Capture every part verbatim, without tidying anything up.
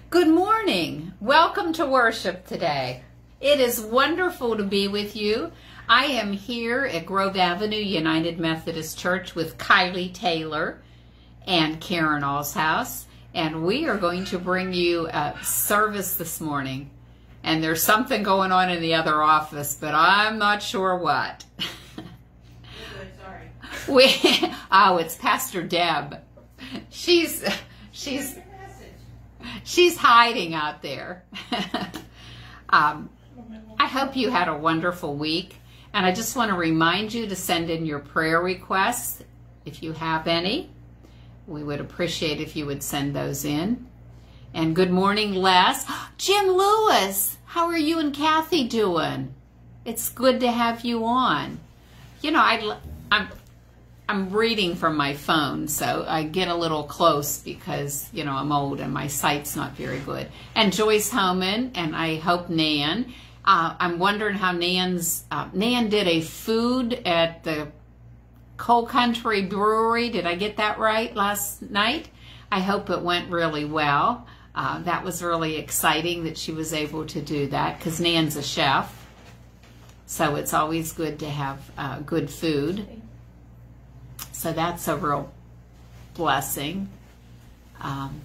Good morning. Welcome to worship today. It is wonderful to be with you. I am here at Grove Avenue United Methodist Church with Kylie Taylor and Karen Allshouse, and we are going to bring you a service this morning. And there's something going on in the other office, but I'm not sure what. Sorry. We, oh, it's Pastor Deb. She's she's she's hiding out there. um, I hope you had a wonderful week, and I just want to remind you to send in your prayer requests if you have any. We would appreciate if you would send those in. And good morning, Les. Jim Lewis, how are you and Kathy doing? It's good to have you on. You know, I, I'm I'm reading from my phone, so I get a little close because, you know, I'm old and my sight's not very good. And Joyce Homan, and I hope Nan. Uh, I'm wondering how Nan's, uh, Nan did a food at the Coal Country Brewery. Did I get that right last night? I hope it went really well. Uh, that was really exciting that she was able to do that because Nan's a chef. So it's always good to have uh, good food. So that's a real blessing. Um,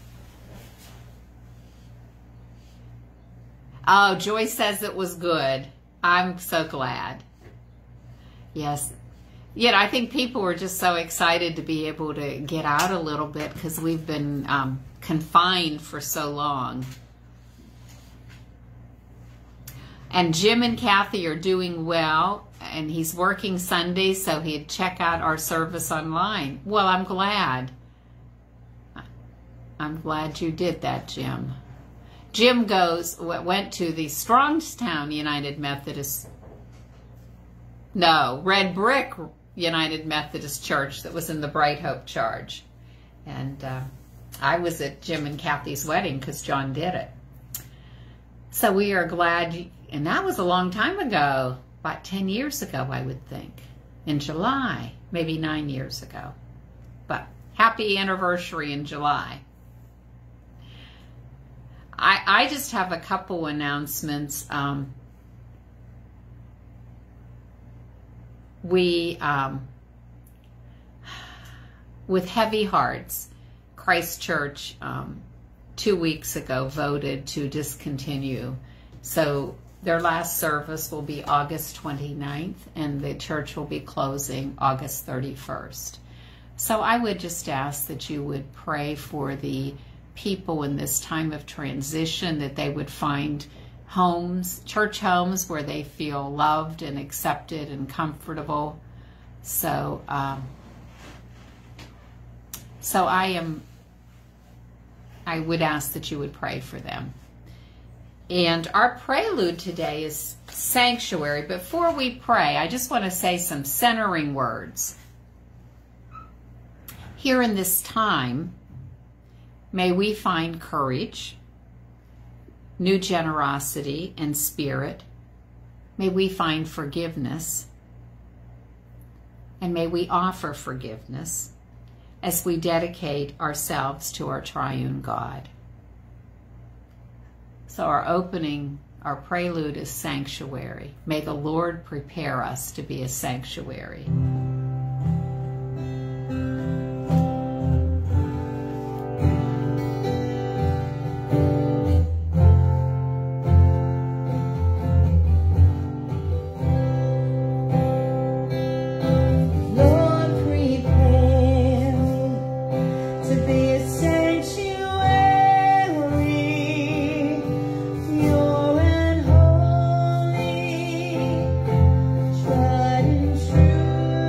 oh, Joyce says it was good. I'm so glad. Yes. Yet I think people were just so excited to be able to get out a little bit because we've been um, confined for so long. And Jim and Kathy are doing well, and he's working Sunday, so he'd check out our service online. Well, I'm glad. I'm glad you did that, Jim. Jim goes, went to the Strongstown United Methodist, no, Red Brick United Methodist Church that was in the Bright Hope Charge. And uh, I was at Jim and Kathy's wedding because John did it. So we are glad, you, and that was a long time ago, about ten years ago, I would think, in July, maybe nine years ago. But happy anniversary in July. I, I just have a couple announcements. Um, we, um, with heavy hearts, Christ Church, um, two weeks ago voted to discontinue. So their last service will be August twenty-ninth, and the church will be closing August thirty-first. So I would just ask that you would pray for the people in this time of transition, that they would find homes, church homes, where they feel loved and accepted and comfortable. So, um, so I am, I would ask that you would pray for them. And our prelude today is sanctuary. Before we pray, I just want to say some centering words. Here in this time, may we find courage, new generosity and spirit. May we find forgiveness. And may we offer forgiveness as we dedicate ourselves to our triune God. So our opening, our prelude is sanctuary. May the Lord prepare us to be a sanctuary. True.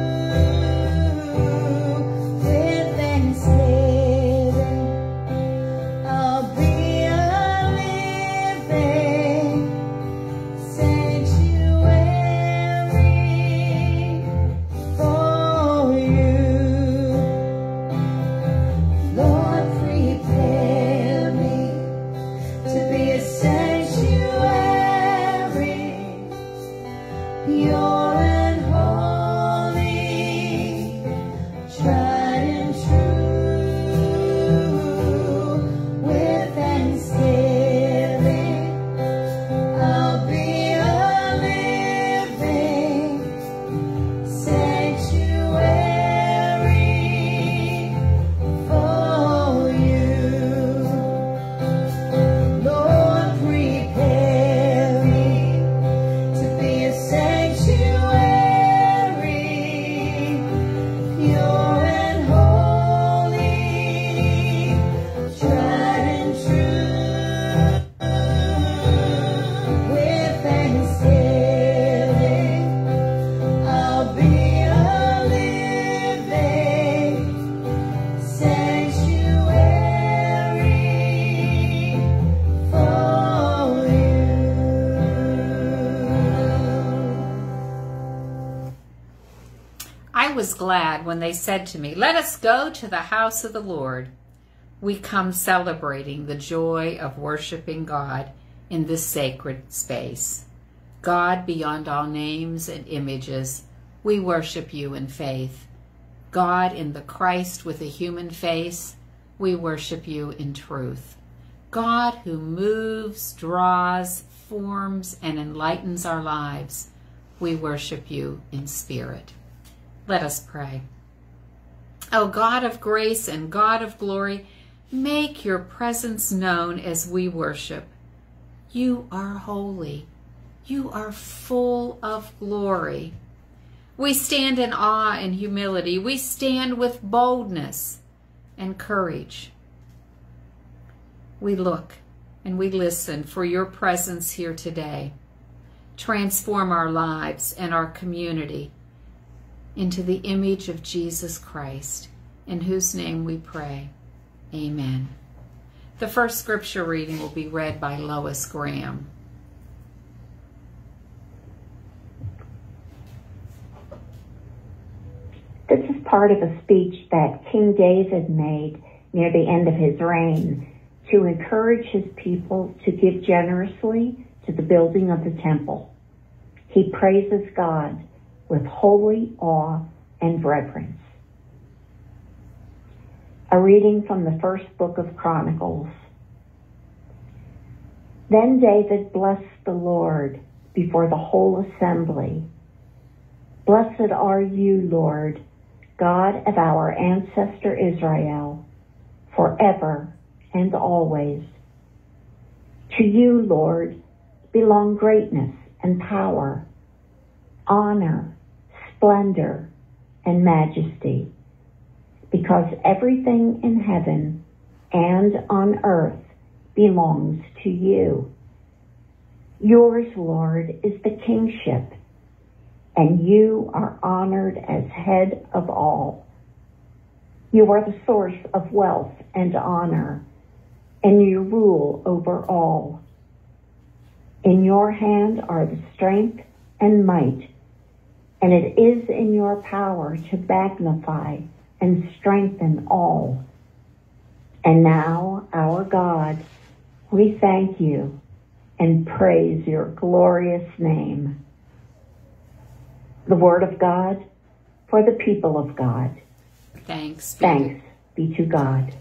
was glad when they said to me, "Let us go to the house of the Lord." We come celebrating the joy of worshiping God in this sacred space. God beyond all names and images, we worship you in faith. God in the Christ with a human face, we worship you in truth. God who moves, draws, forms, and enlightens our lives, we worship you in spirit. Let us pray. O God of grace and God of glory, make your presence known as we worship. You are holy. You are full of glory. We stand in awe and humility. We stand with boldness and courage. We look and we listen for your presence here today. Transform our lives and our community into the image of Jesus Christ, in whose name we pray. Amen. The first scripture reading will be read by Lois Graham. This is part of a speech that King David made near the end of his reign to encourage his people to give generously to the building of the temple. He praises God with holy awe and reverence. A reading from the first book of Chronicles. Then David blessed the Lord before the whole assembly. Blessed are you, Lord, God of our ancestor Israel, forever and always. To you, Lord, belong greatness and power, honor, splendor, and majesty, because everything in heaven and on earth belongs to you. Yours, Lord, is the kingship, and you are honored as head of all. You are the source of wealth and honor, and you rule over all. In your hand are the strength and might, and it is in your power to magnify and strengthen all. And now, our God, we thank you and praise your glorious name. The word of God for the people of God. Thanks be Thanks be to God.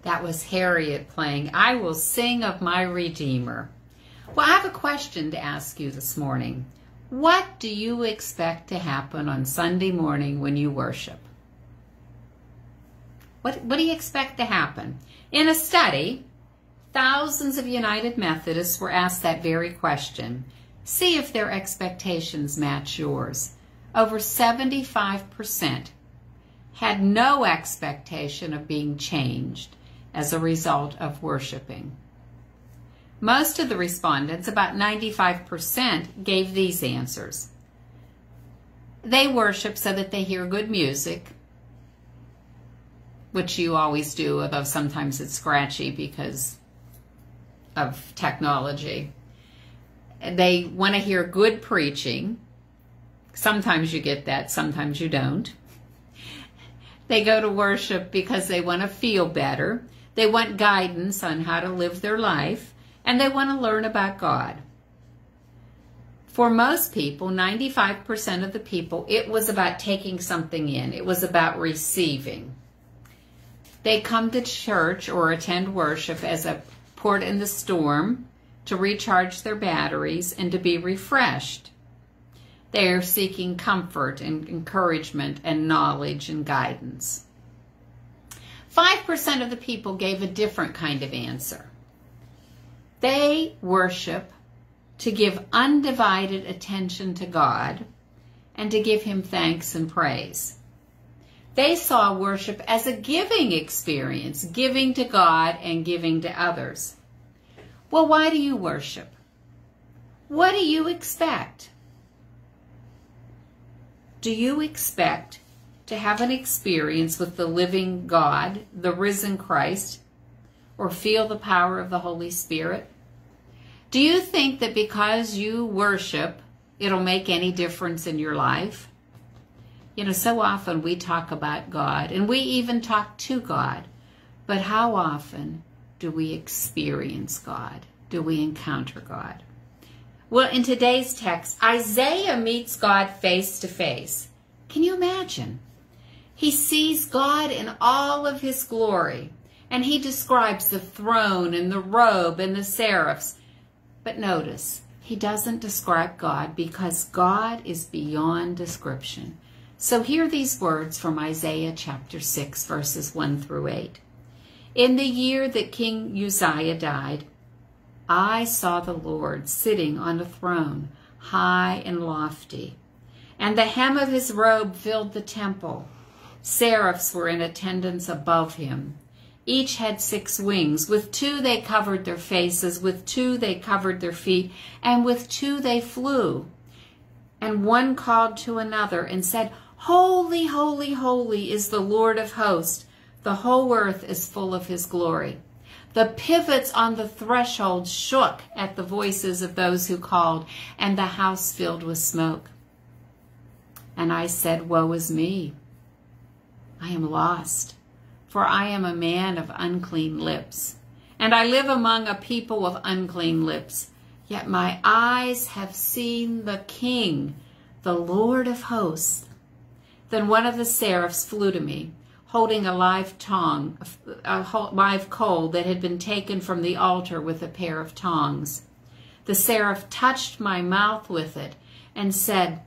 That was Harriet playing I Will Sing of My Redeemer. Well, I have a question to ask you this morning. What do you expect to happen on Sunday morning when you worship? What, what do you expect to happen? In a study, thousands of United Methodists were asked that very question. See if their expectations match yours. Over seventy-five percent had no expectation of being changed as a result of worshiping. Most of the respondents, about ninety-five percent, gave these answers. They worship so that they hear good music, which you always do, although sometimes it's scratchy because of technology. They want to hear good preaching. Sometimes you get that, sometimes you don't. They go to worship because they want to feel better. They want guidance on how to live their life, and they want to learn about God. For most people, ninety-five percent of the people, it was about taking something in. It was about receiving. They come to church or attend worship as a port in the storm to recharge their batteries and to be refreshed. They are seeking comfort and encouragement and knowledge and guidance. five percent of the people gave a different kind of answer. They worship to give undivided attention to God and to give Him thanks and praise. They saw worship as a giving experience, giving to God and giving to others. Well, why do you worship? What do you expect? Do you expect to have an experience with the living God, the risen Christ, or feel the power of the Holy Spirit? Do you think that because you worship, it'll make any difference in your life? You know, so often we talk about God, and we even talk to God, but how often do we experience God? Do we encounter God? Well, in today's text, Isaiah meets God face to face. Can you imagine? He sees God in all of His glory, and he describes the throne and the robe and the seraphs. But notice, he doesn't describe God because God is beyond description. So hear these words from Isaiah chapter six, verses one through eight. In the year that King Uzziah died, I saw the Lord sitting on a throne, high and lofty, and the hem of his robe filled the temple. Seraphs were in attendance above him. Each had six wings. With two they covered their faces, with two they covered their feet, and with two they flew. And one called to another and said, Holy, holy, holy is the Lord of hosts. The whole earth is full of His glory. The pivots on the threshold shook at the voices of those who called, and the house filled with smoke. And I said, Woe is me! I am lost, for I am a man of unclean lips, and I live among a people of unclean lips. Yet my eyes have seen the King, the Lord of hosts. Then one of the seraphs flew to me, holding a live tongue, a live coal that had been taken from the altar with a pair of tongs. The seraph touched my mouth with it and said,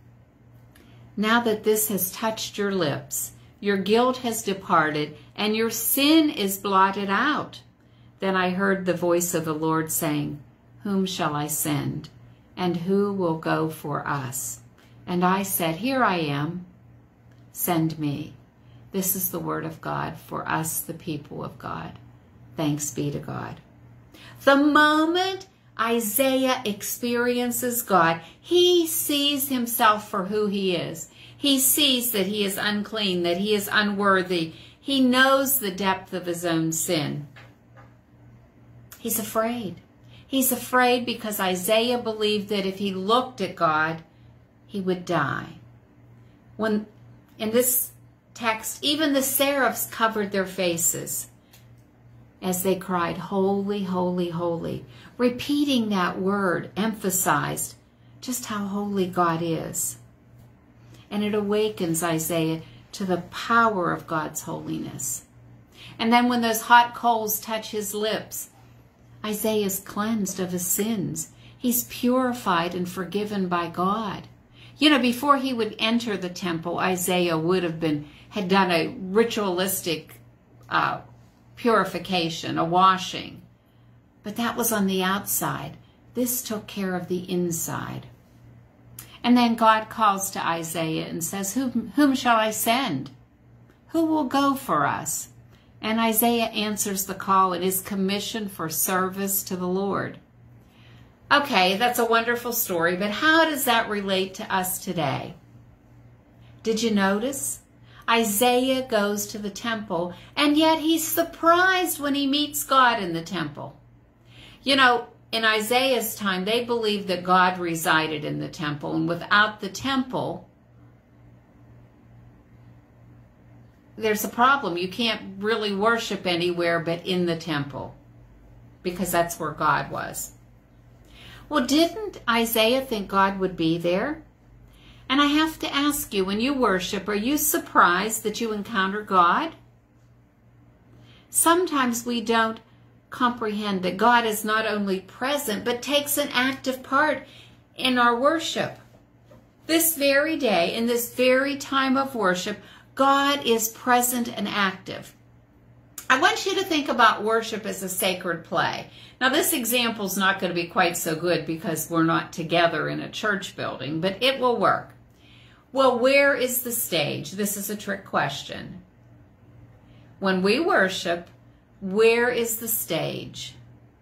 Now that this has touched your lips, your guilt has departed, and your sin is blotted out. Then I heard the voice of the Lord saying, Whom shall I send? And who will go for us? And I said, Here I am. Send me. This is the word of God for us, the people of God. Thanks be to God. The moment Isaiah experiences God, he sees himself for who he is. He sees that he is unclean, that he is unworthy. He knows the depth of his own sin. He's afraid. He's afraid because Isaiah believed that if he looked at God, he would die. When in this text, even the seraphs covered their faces as they cried, Holy, holy, holy. Repeating that word emphasized just how holy God is. And it awakens Isaiah to the power of God's holiness. And then when those hot coals touch his lips, Isaiah is cleansed of his sins. He's purified and forgiven by God. You know, before he would enter the temple, Isaiah would have been, had done a ritualistic uh, purification, a washing. But that was on the outside. This took care of the inside. And then God calls to Isaiah and says, whom, whom shall I send? Who will go for us? And Isaiah answers the call and is commissioned for service to the Lord. Okay, that's a wonderful story, but how does that relate to us today? Did you notice? Isaiah goes to the temple, and yet he's surprised when he meets God in the temple. You know, in Isaiah's time, they believed that God resided in the temple, and without the temple, there's a problem. You can't really worship anywhere but in the temple, because that's where God was. Well, didn't Isaiah think God would be there? And I have to ask you, when you worship, are you surprised that you encounter God? Sometimes we don't comprehend that God is not only present, but takes an active part in our worship. This very day, in this very time of worship, God is present and active. I want you to think about worship as a sacred play. Now, this example is not going to be quite so good because we're not together in a church building, but it will work. Well, where is the stage? This is a trick question. When we worship, where is the stage?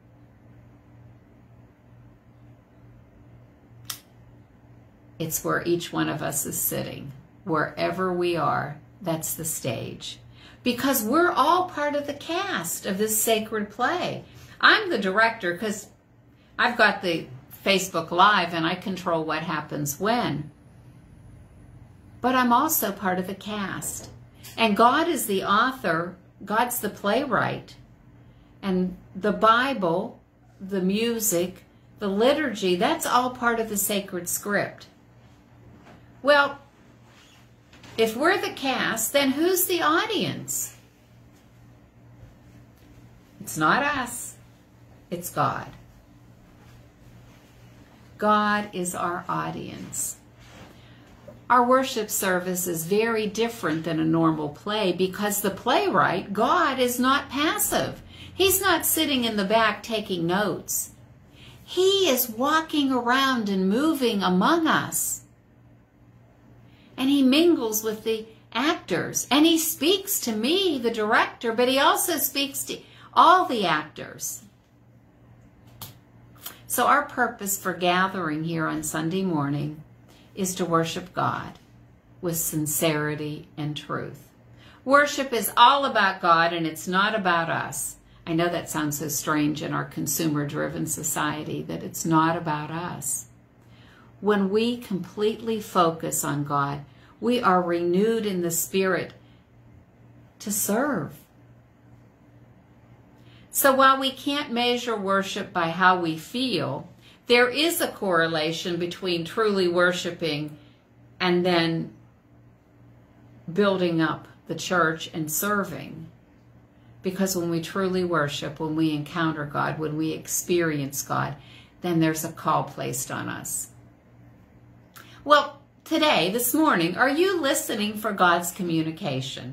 It's where each one of us is sitting. Wherever we are, that's the stage. Because we're all part of the cast of this sacred play. I'm the director because I've got the Facebook Live and I control what happens when. But I'm also part of the cast. And God is the author. God's the playwright. And the Bible, the music, the liturgy, that's all part of the sacred script. Well, if we're the cast, then who's the audience? It's not us. It's God. God is our audience. Our worship service is very different than a normal play because the playwright, God, is not passive. He's not sitting in the back taking notes. He is walking around and moving among us. And he mingles with the actors. And he speaks to me, the director, but he also speaks to all the actors. So our purpose for gathering here on Sunday morning is to worship God with sincerity and truth. Worship is all about God and it's not about us. I know that sounds so strange in our consumer-driven society that it's not about us. When we completely focus on God, we are renewed in the Spirit to serve. So while we can't measure worship by how we feel, there is a correlation between truly worshiping and then building up the church and serving. Because when we truly worship, when we encounter God, when we experience God, then there's a call placed on us. Well, today, this morning, are you listening for God's communication?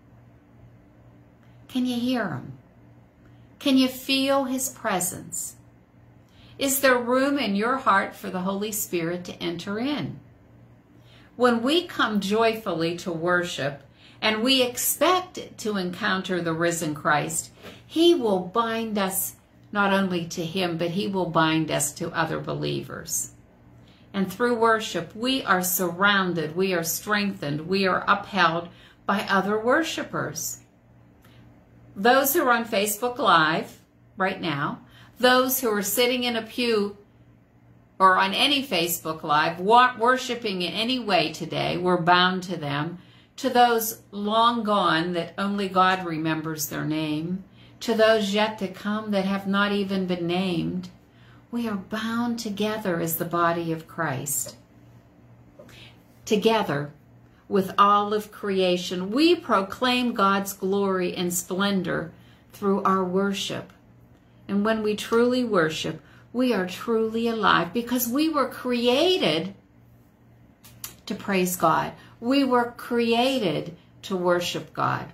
Can you hear Him? Can you feel His presence? Is there room in your heart for the Holy Spirit to enter in? When we come joyfully to worship and we expect to encounter the risen Christ, He will bind us not only to Him, but He will bind us to other believers. And through worship, we are surrounded, we are strengthened, we are upheld by other worshipers. Those who are on Facebook Live right now, those who are sitting in a pew or on any Facebook Live, worshiping in any way today, we're bound to them. To those long gone that only God remembers their name, to those yet to come that have not even been named, we are bound together as the body of Christ. Together, with all of creation. We proclaim God's glory and splendor through our worship. And when we truly worship, we are truly alive because we were created to praise God. We were created to worship God.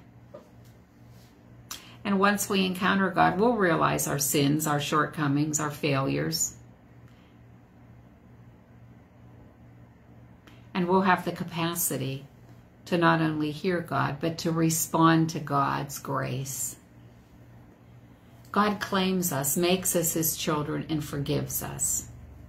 And once we encounter God, we'll realize our sins, our shortcomings, our failures. And we'll have the capacity to not only hear God, but to respond to God's grace. God claims us, makes us his children, and forgives us.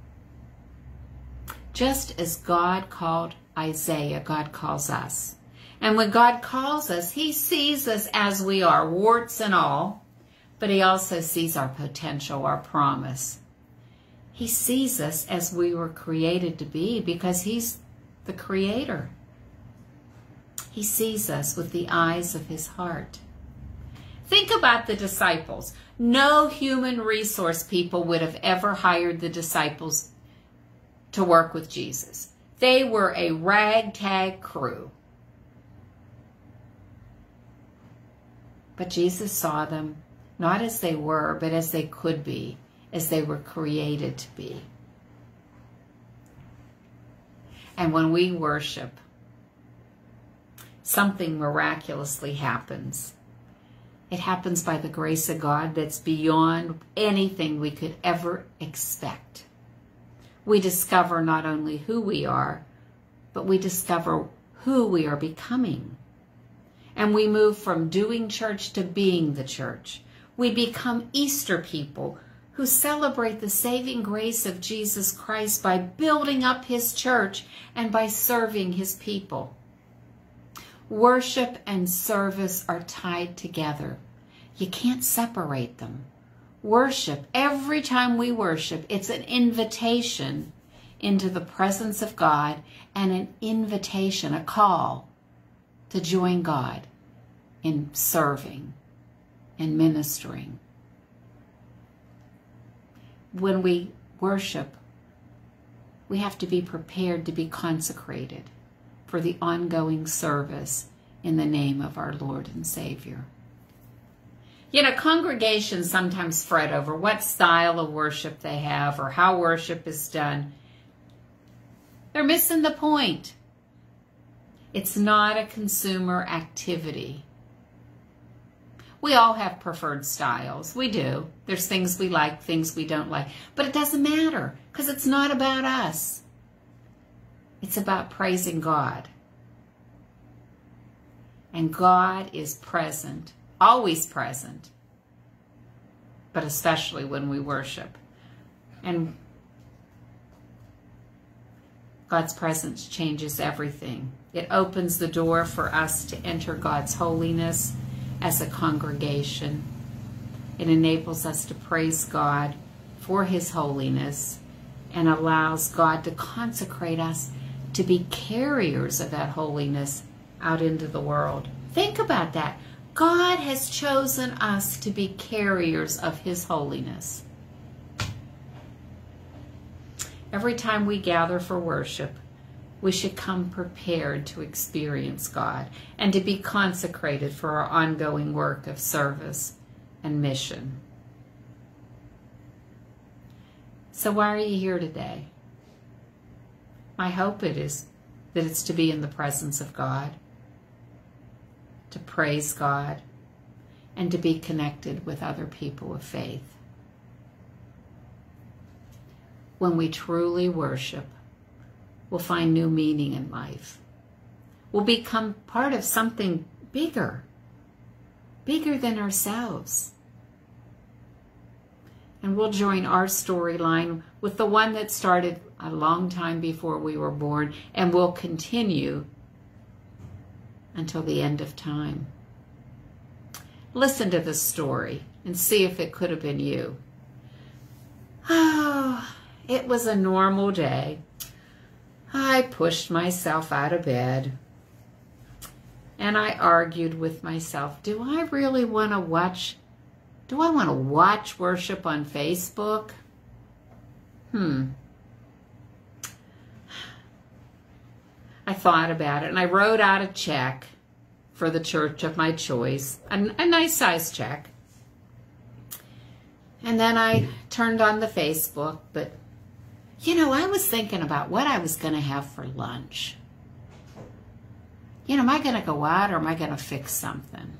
Just as God called Isaiah, God calls us. And when God calls us, he sees us as we are, warts and all, but he also sees our potential, our promise. He sees us as we were created to be because he's the creator. He sees us with the eyes of his heart. Think about the disciples. No human resource people would have ever hired the disciples to work with Jesus. They were a ragtag crew. But Jesus saw them not as they were, but as they could be, as they were created to be. And when we worship, something miraculously happens. It happens by the grace of God that's beyond anything we could ever expect. We discover not only who we are, but we discover who we are becoming. And we move from doing church to being the church. We become Easter people who celebrate the saving grace of Jesus Christ by building up his church and by serving his people. Worship and service are tied together. You can't separate them. Worship, every time we worship, it's an invitation into the presence of God and an invitation, a call to join God in serving and ministering. When we worship, we have to be prepared to be consecrated for the ongoing service in the name of our Lord and Savior. You know, congregations sometimes fret over what style of worship they have or how worship is done. They're missing the point. It's not a consumer activity. We all have preferred styles. We do. There's things we like, things we don't like. But it doesn't matter because it's not about us. It's about praising God. And God is present, always present, but especially when we worship. And God's presence changes everything. It opens the door for us to enter God's holiness as a congregation. It enables us to praise God for his holiness and allows God to consecrate us to be carriers of that holiness out into the world. Think about that. God has chosen us to be carriers of his holiness. Every time we gather for worship, we should come prepared to experience God and to be consecrated for our ongoing work of service and mission. So why are you here today? My hope it is that it's to be in the presence of God, to praise God, and to be connected with other people of faith. When we truly worship, we'll find new meaning in life. We'll become part of something bigger, bigger than ourselves. And we'll join our storyline with the one that started a long time before we were born and will continue until the end of time. Listen to the story and see if it could have been you. Oh, it was a normal day. I pushed myself out of bed and I argued with myself, do I really want to watch, do I want to watch worship on Facebook? Hmm. I thought about it, and I wrote out a check for the church of my choice, a, a nice size check. And then I turned on the Facebook, but, you know, I was thinking about what I was going to have for lunch. You know, am I going to go out or am I going to fix something?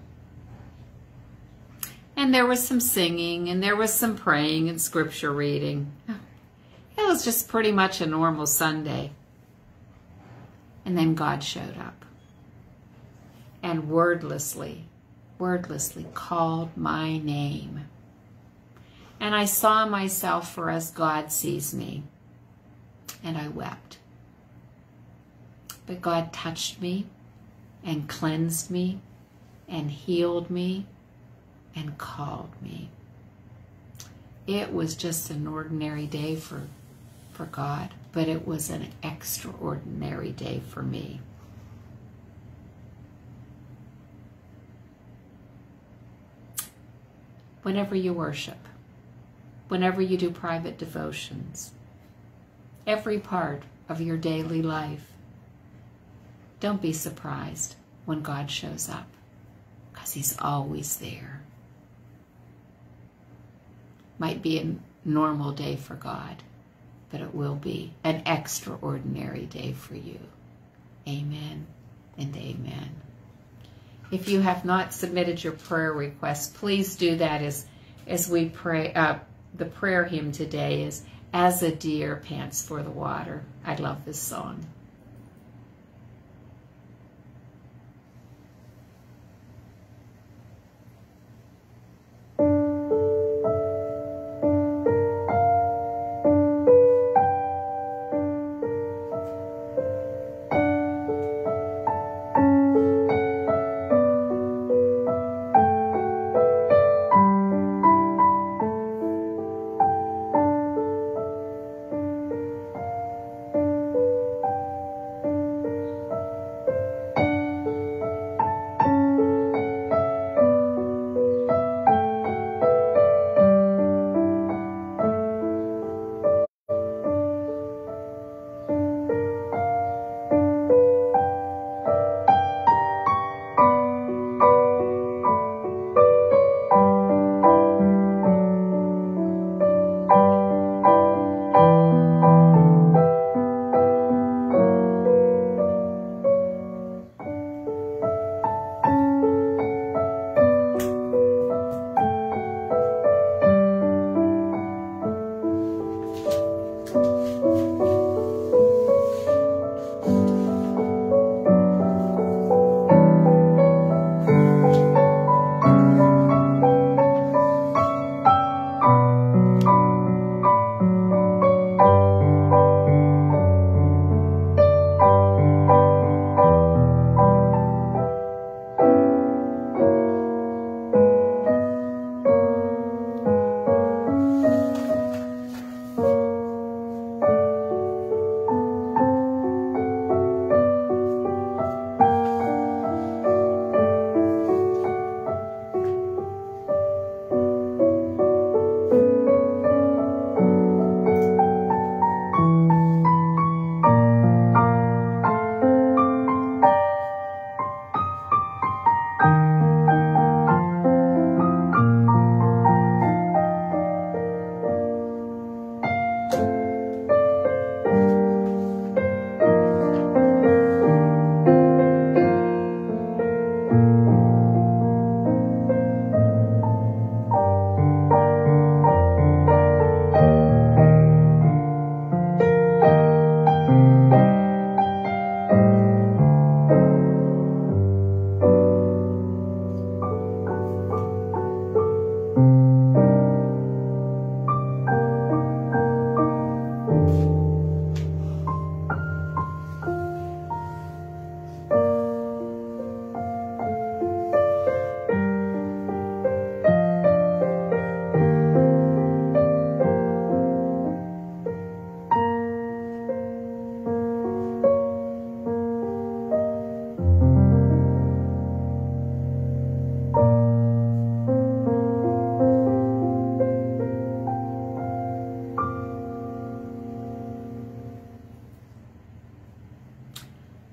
And there was some singing, and there was some praying and scripture reading. It was just pretty much a normal Sunday. And then God showed up and wordlessly, wordlessly called my name. And I saw myself for as God sees me, and I wept. But God touched me and cleansed me and healed me and called me. It was just an ordinary day for, for God, but it was an extraordinary day for me. Whenever you worship, whenever you do private devotions, every part of your daily life, don't be surprised when God shows up, because he's always there. Might be a normal day for God, but it will be an extraordinary day for you. Amen and amen. If you have not submitted your prayer request, please do that as, as we pray. Uh, the prayer hymn today is As a Deer Pants for the Water. I love this song.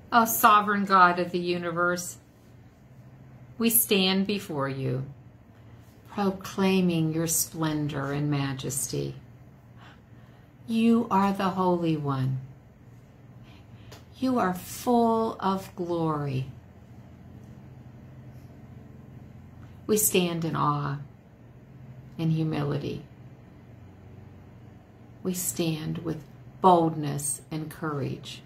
O sovereign God of the universe, we stand before you, proclaiming your splendor and majesty. You are the Holy One. You are full of glory. We stand in awe and humility. We stand with boldness and courage.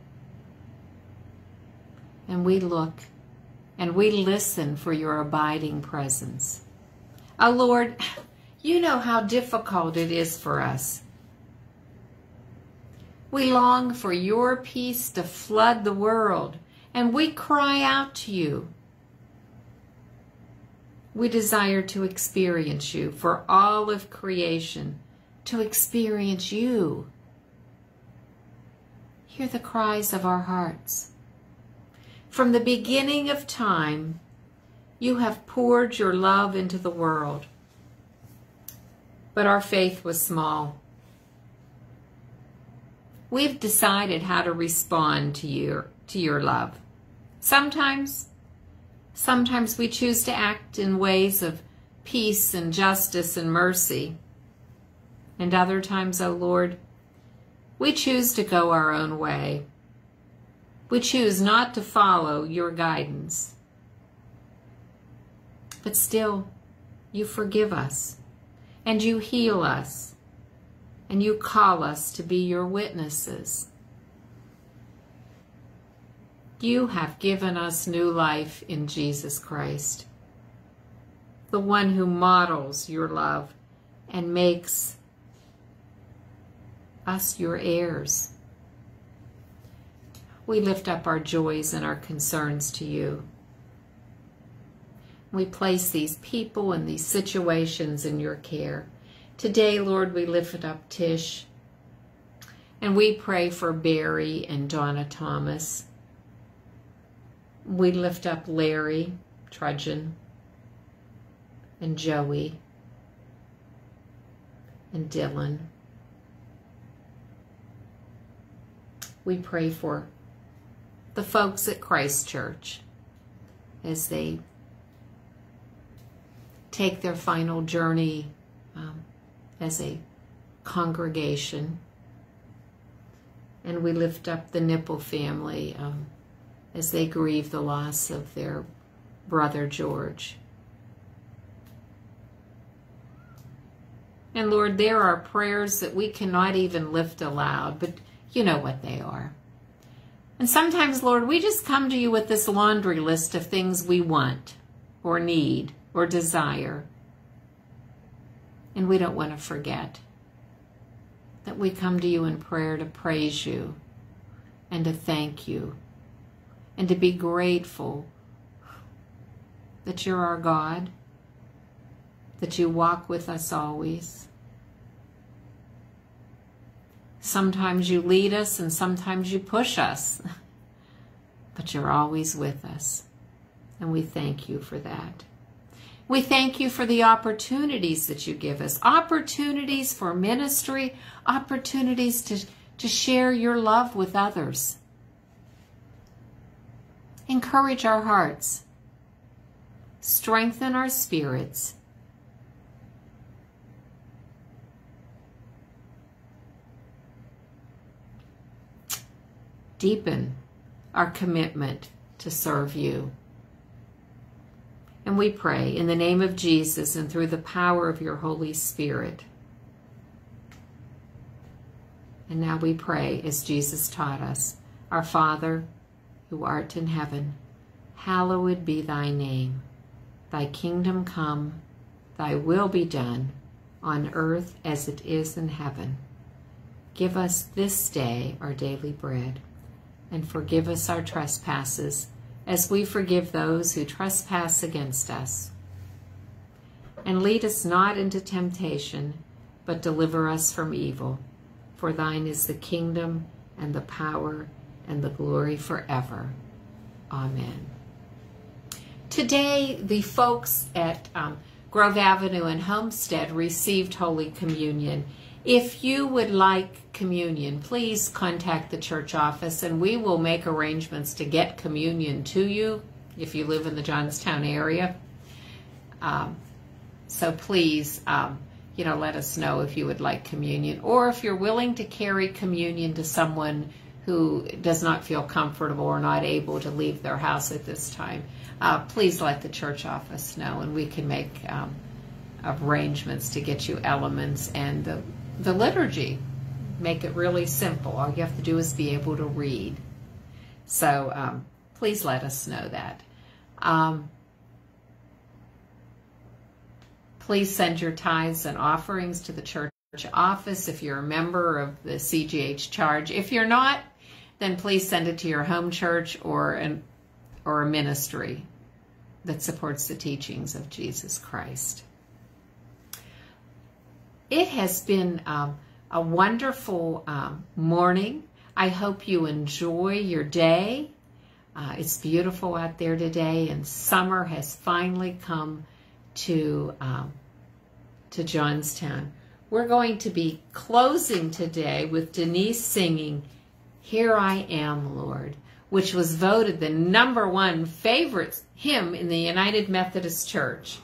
And we look and we listen for your abiding presence. Oh Lord, you know how difficult it is for us. We long for your peace to flood the world, and we cry out to you. We desire to experience you for all of creation, to experience you. Hear the cries of our hearts. From the beginning of time, you have poured your love into the world, but our faith was small. We've decided how to respond to your, to your love. Sometimes, sometimes we choose to act in ways of peace and justice and mercy. And other times, O Lord, we choose to go our own way. We choose not to follow your guidance. But still, you forgive us, and you heal us, and you call us to be your witnesses. You have given us new life in Jesus Christ, the one who models your love and makes us your heirs. We lift up our joys and our concerns to you. We place these people and these situations in your care. Today, Lord, we lift up Tish, and we pray for Barry and Donna Thomas. We lift up Larry Trudgeon and Joey and Dylan. We pray for the folks at Christ Church as they take their final journey um, as a congregation. And we lift up the Nipple family um, as they grieve the loss of their brother George. And Lord, there are prayers that we cannot even lift aloud, but you know what they are. And sometimes, Lord, we just come to you with this laundry list of things we want or need or desire. And we don't want to forget that we come to you in prayer to praise you and to thank you and to be grateful that you're our God, that you walk with us always. Sometimes you lead us and sometimes you push us, but you're always with us, and we thank you for that. We thank you for the opportunities that you give us, opportunities for ministry, opportunities to, to share your love with others. Encourage our hearts, strengthen our spirits, deepen our commitment to serve you. And we pray in the name of Jesus and through the power of your Holy Spirit. And now we pray as Jesus taught us. Our Father, who art in heaven, hallowed be thy name. Thy kingdom come, thy will be done, on earth as it is in heaven. Give us this day our daily bread, and forgive us our trespasses, as we forgive those who trespass against us. And lead us not into temptation, but deliver us from evil. For thine is the kingdom, and the power, and the glory forever. Amen. Today, the folks at um, Grove Avenue and Homestead received Holy Communion. If you would like communion, please contact the church office and we will make arrangements to get communion to you if you live in the Johnstown area. Um, so please, um, you know, let us know if you would like communion, or if you're willing to carry communion to someone who does not feel comfortable or not able to leave their house at this time. Uh, please let the church office know, and we can make um, arrangements to get you elements and the the liturgy. Make it really simple. All you have to do is be able to read. So um, please let us know that. Um, please send your tithes and offerings to the church office if you're a member of the C G H Charge. If you're not, then please send it to your home church or an or a ministry that supports the teachings of Jesus Christ. It has been um, a wonderful um, morning. I hope you enjoy your day. Uh, it's beautiful out there today, and summer has finally come to, um, to Johnstown. We're going to be closing today with Denise singing "Here I Am, Lord," which was voted the number one favorite hymn in the United Methodist Church.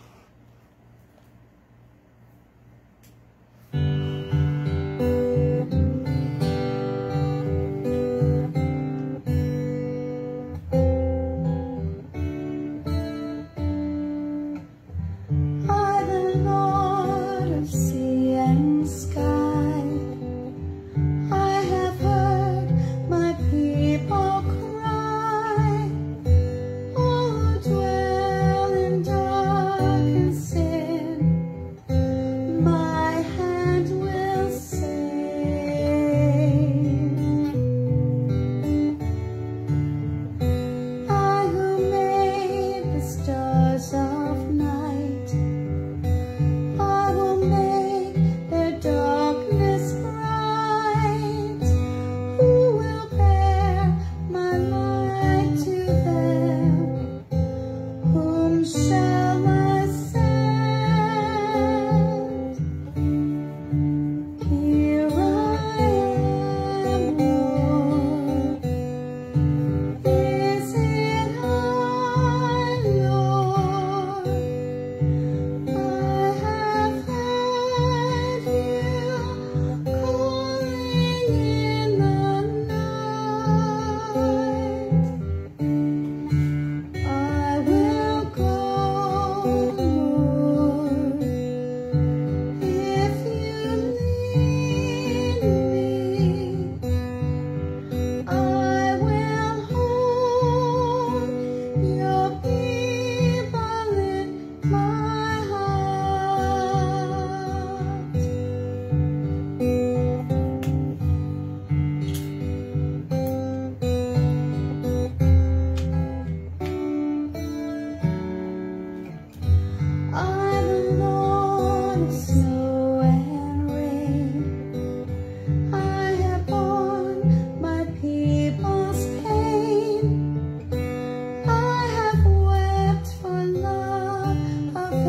Of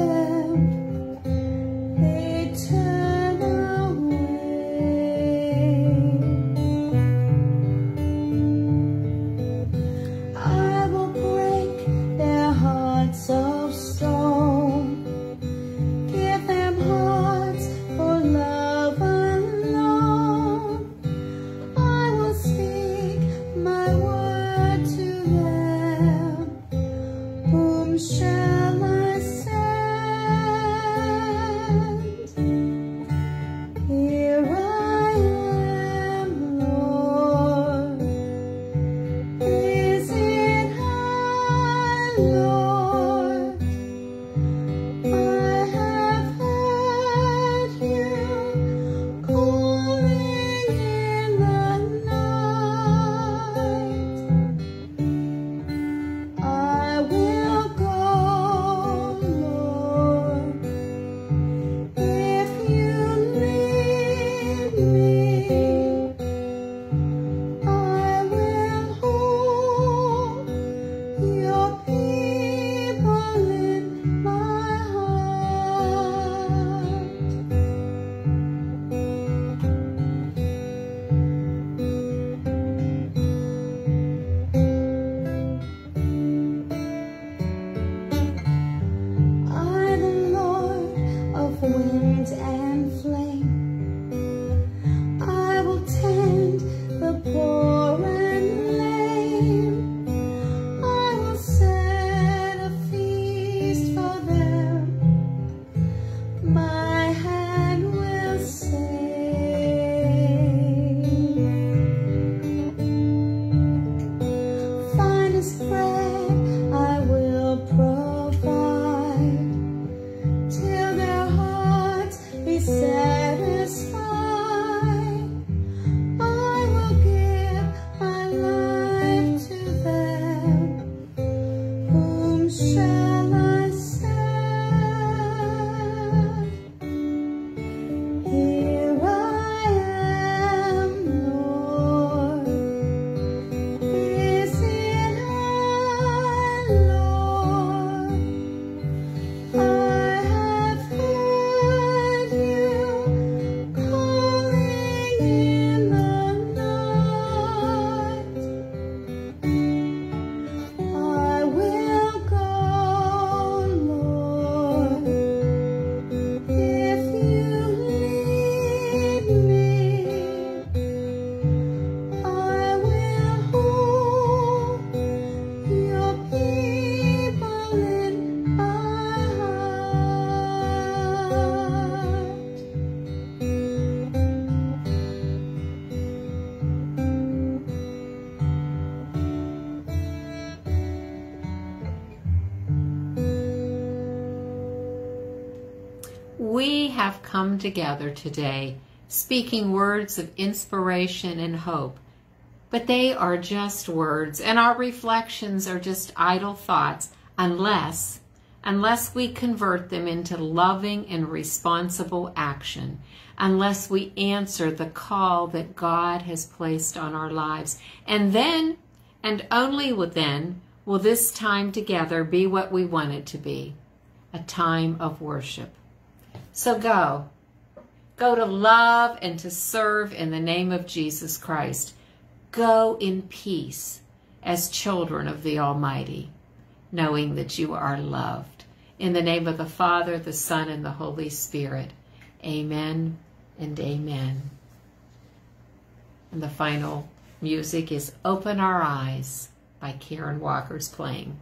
we have come together today speaking words of inspiration and hope, but they are just words, and our reflections are just idle thoughts unless, unless we convert them into loving and responsible action, unless we answer the call that God has placed on our lives. And then, and only then, will this time together be what we want it to be, a time of worship. So go. Go to love and to serve in the name of Jesus Christ. Go in peace as children of the Almighty, knowing that you are loved. In the name of the Father, the Son, and the Holy Spirit. Amen and amen. And the final music is Open Our Eyes by Karen Walker's playing.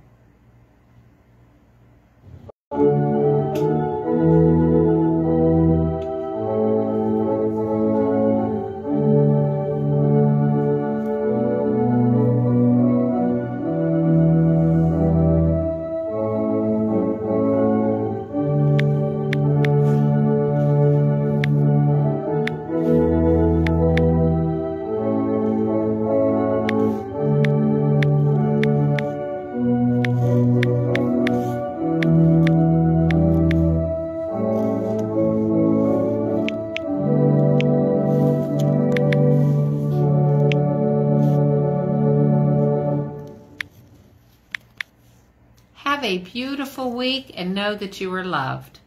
Have a beautiful week and know that you are loved.